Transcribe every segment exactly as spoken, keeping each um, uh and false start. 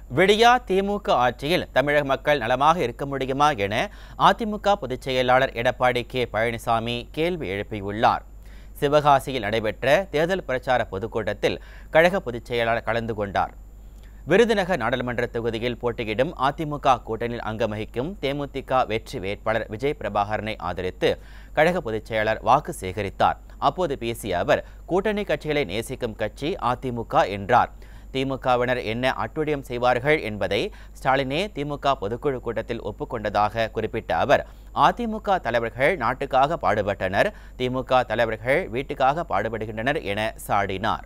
விடியா திமுக ஆட்சியில் தமிழக மக்கள் நலமாக இருக்க முடியுமா என அதிமுக பொதுச் செயலாளர் எடப்பாடி கே பழனிசாமி கேள்வி எழுப்பியுள்ளார். சிவகாசியில் நடைபெற்ற தேர்தல் பிரச்சார பொதுக்கூட்டத்தில் கழக பொதுச் செயலாளர் கலந்து கொண்டார். விருதுநகர் நாடாளுமன்ற தொகுதியில் போட்டியிடும் அதிமுக கூட்டணியில் அங்கம் வகிக்கும் தேமுதிக வெற்றி வேட்பாளர் விஜய் பிரபாகரனை ஆதரித்து கழக பொதுச் செயலாளர் வாக்கு சேகரித்தார். அப்போது பேசிய அவர், கூட்டணி கட்சிகளை நேசிக்கும் கட்சி அதிமுக என்றார். திமுகவினர் என்ன அட்டுழியம் செய்வார்கள் என்பதை ஸ்டாலினே திமுக பொதுக்குழு கூட்டத்தில் ஒப்புக்கொண்டதாக குறிப்பிட்ட அவர், அதிமுக தலைவர்கள் நாட்டுக்காக பாடுபட்டனர், திமுக தலைவர்கள் வீட்டுக்காக பாடுபடுகின்றனர் என சாடினார்.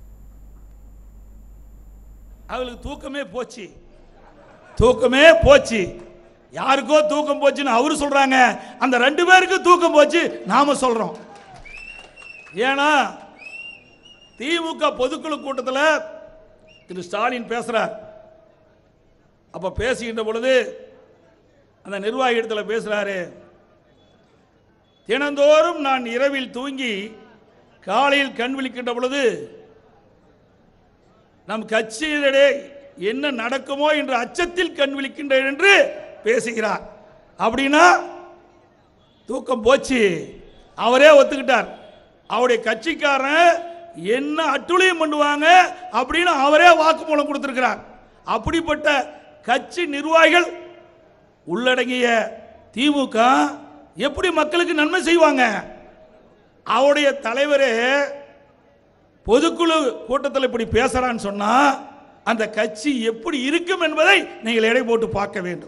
அவளுக்கு தூக்கமே போச்சு, தூக்கமே போச்சு. யாருக்கோ தூக்கம் போச்சுன்னு அவரு சொல்றாங்க, அந்த ரெண்டு பேருக்கு தூக்கம் போச்சு நாம சொல்றோம். ஏன்னா திமுக பொதுக்குழு கூட்டத்தில் திரு ஸ்டாலின் பேசுறார். அப்ப பேசுகின்ற பொழுது அந்த நிர்வாகி இடத்துல பேசுறாரு, தினந்தோறும் நான் இரவில் தூங்கி காலையில் கண் விழிக்கின்ற பொழுது நம் கட்சியிலே என்ன நடக்குமோ என்ற அச்சத்தில் கண் விழிக்கின்றேன் என்று பேசுகிறார். அப்படின்னா தூக்கம் போச்சு, அவரே ஒத்துக்கிட்டார். அவருடைய கட்சிக்காரன் என்ன அட்டுழியம் பண்ணுவாங்க அப்படின்னு அவரே வாக்குமூலம் கொடுத்திருக்கிறார். அப்படிப்பட்ட கட்சி நிர்வாகிகள் உள்ளடங்கிய திமுக எப்படி மக்களுக்கு நன்மை செய்வாங்க? அவருடைய தலைவரே பொதுக்குழு கூட்டத்தில் இப்படி பேசுறான்னு சொன்னா அந்த கட்சி எப்படி இருக்கும் என்பதை நீங்கள் எடை போட்டு பார்க்க வேண்டும்.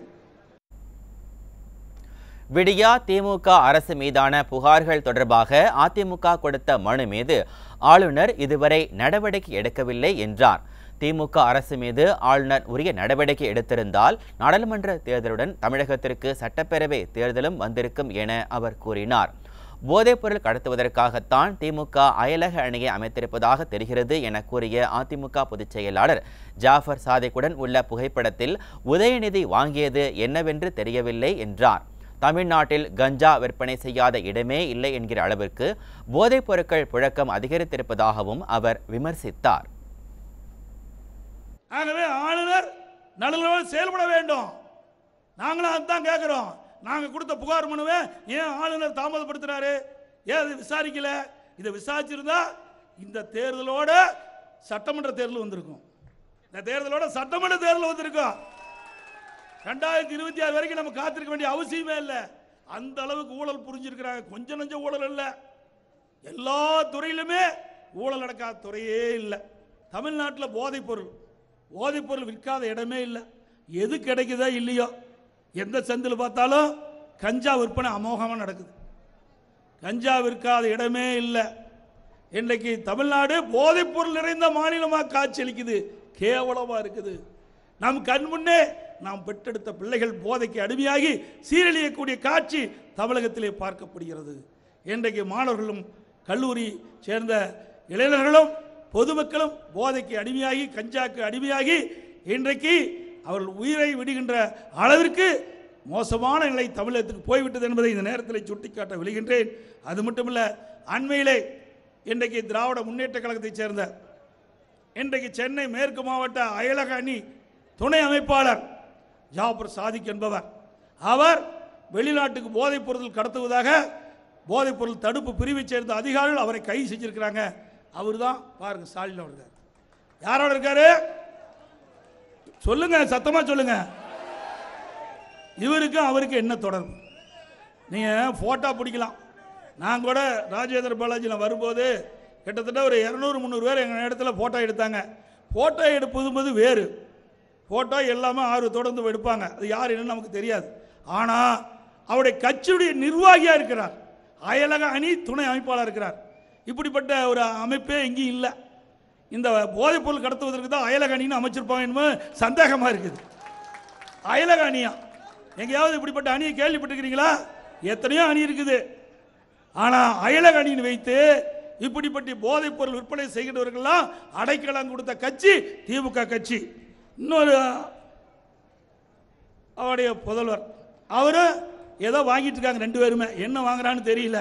விடியா திமுக அரசு மீதான புகார்கள் தொடர்பாக அதிமுக கொடுத்த மனு மீது ஆளுநர் இதுவரை நடவடிக்கை எடுக்கவில்லை என்றார். திமுக அரசு மீது ஆளுநர் உரிய நடவடிக்கை எடுத்திருந்தால் நாடாளுமன்ற தேர்தலுடன் தமிழகத்திற்கு சட்டப்பேரவை தேர்தலும் வந்திருக்கும் என அவர் கூறினார். போதைப்பொருள் கடத்துவதற்காகத்தான் திமுக அயலக அணியை அமைத்திருப்பதாக தெரிகிறது என கூறிய அதிமுக பொதுச் செயலாளர், ஜாஃபர் சாதிக்குடன் உள்ள புகைப்படத்தில் உதயநிதி வாங்கியது என்னவென்று தெரியவில்லை என்றார். தமிழ்நாட்டில் கஞ்சா விற்பனை செய்யாத இடமே இல்லை என்கிற அளவிற்கு போதைப் பொருட்கள் புழக்கம் அதிகரித்திருப்பதாகவும் அவர் விமர்சித்தார். ஆகவே ஆளுநர் நடுநிலையோடு செயல்பட வேண்டும். நாங்களும் அதுதான் கேட்கிறோம். நாங்கள் கொடுத்த புகார் மனுவை ஏன் ஆளுநர் தாமதப்படுத்துறாரு? ஏன் அதை விசாரிக்கல? இதை விசாரிச்சிருந்தா இந்த தேர்தலோட சட்டமன்ற தேர்தல் வந்திருக்கும். இந்த தேர்தலோட சட்டமன்ற தேர்தல் வந்திருக்கும். ரெண்டாயிரத்தி இருபத்தி ஆறு வரைக்கும் நம்ம காத்திருக்க வேண்டிய அவசியமே இல்லை. அந்த அளவுக்கு ஊழல் புரிஞ்சிருக்கிறாங்க. கொஞ்சம் நஞ்சம் ஊழல் இல்லை, எல்லா துறையிலுமே ஊழல் நடக்காத துறையே இல்லை. தமிழ்நாட்டில் போதைப் பொருள் போதைப் பொருள் விற்காத இடமே இல்லை. எது கிடைக்குதோ இல்லையோ, எந்த சந்தில் பார்த்தாலும் கஞ்சா விற்பனை அமோகமாக நடக்குது. கஞ்சா விற்காத இடமே இல்லை. இன்றைக்கு தமிழ்நாடு போதைப் பொருள் நிறைந்த மாநிலமாக காட்சியளிக்குது. கேவலமாக இருக்குது. நம் கண் முன்னே நாம் பெற்றெடுத்த பிள்ளைகள் போதைக்கு அடிமையாகி சீரழியக்கூடிய காட்சி தமிழகத்திலே பார்க்கப்படுகிறது. இன்றைக்கு மாணவர்களும் கல்லூரி சேர்ந்த இளைஞர்களும் பொதுமக்களும் போதைக்கு அடிமையாகி கஞ்சாக்கு அடிமையாகி இன்றைக்கு அவர்கள் உயிரை விடுகின்ற அளவிற்கு மோசமான நிலை தமிழகத்துக்கு போய்விட்டது என்பதை இந்த நேரத்தில் சுட்டிக்காட்ட விழுகின்றேன். அது மட்டுமல்ல, அண்மையிலே இன்றைக்கு திராவிட முன்னேற்ற கழகத்தைச் சேர்ந்த இன்றைக்கு சென்னை மேற்கு மாவட்ட அயலக அணி துணை அமைப்பாளர் ஜாஃபர் சாதிக் என்பவர், அவர் வெளிநாட்டுக்கு போதைப் பொருள் கடத்துவதாக போதைப் பொருள் தடுப்பு பிரிவை சேர்ந்த அதிகாரிகள் அவரை கைது செஞ்சிருக்கிறாங்க. அவர் தான் பாருங்க ஸ்டாலின் அவர்கள். யாரோட இருக்காரு சொல்லுங்க, சத்தமா சொல்லுங்க. இவருக்கும் அவருக்கு என்ன தொடர்பு? நீங்க போட்டோ பிடிக்கலாம். நான் கூட ராஜேந்திர பாலாஜியில் வரும்போது கிட்டத்தட்ட ஒரு இரநூறு முந்நூறு பேர் எங்கள் இடத்துல போட்டோ எடுத்தாங்க. போட்டோ எடுப்பது வேறு, போட்டோ எல்லாமே ஆறு தொடர்ந்து எடுப்பாங்க. அது யார் என்னன்னு நமக்கு தெரியாது. ஆனால் அவருடைய கட்சியுடைய நிர்வாகியாக இருக்கிறார், அயலக அணி துணை அமைப்பாளர் இருக்கிறார். இப்படிப்பட்ட ஒரு அமைப்பே இங்கே இல்லை. இந்த போதைப் பொருள் கடத்துவதற்கு தான் அயலக அணின்னு அமைச்சிருப்பாங்க, சந்தேகமாக இருக்குது. அயலக அணியா? எங்கேயாவது இப்படிப்பட்ட அணியை கேள்விப்பட்டிருக்கிறீங்களா? எத்தனையோ அணி இருக்குது. ஆனால் அயலக அணின்னு வைத்து இப்படிப்பட்ட போதைப் பொருள் விற்பனை செய்கின்றவர்கள்லாம் அடைக்கலம் கொடுத்த கட்சி திமுக கட்சி. இன்னொரு அவருடைய புதல்வர், அவரு ஏதோ வாங்கிட்டு இருக்காங்க. ரெண்டு பேருமே என்ன வாங்குறான்னு தெரியல.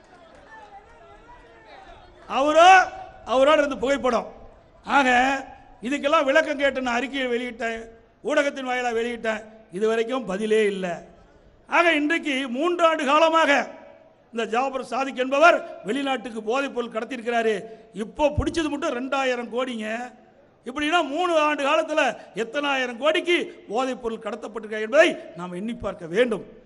அவரோ அவரோட இருந்து புகைப்படம். ஆக இதுக்கெல்லாம் விளக்கம் கேட்டு நான் அறிக்கையை வெளியிட்டேன், ஊடகத்தின் வாயிலாக வெளியிட்டேன். இது வரைக்கும் பதிலே இல்லை. ஆக இன்றைக்கு மூன்றாண்டு காலமாக இந்த ஜாபர் சாதிக் என்பவர் வெளிநாட்டுக்கு போதைப் பொருள் கடத்தியிருக்கிறாரு. இப்போ பிடிச்சது மட்டும் ரெண்டாயிரம் கோடிங்க. இப்படின்னா மூணு ஆண்டு காலத்தில் எத்தனாயிரம் கோடிக்கு போதைப் பொருள் கடத்தப்பட்டிருக்க என்பதை நாம் எண்ணி பார்க்க வேண்டும்.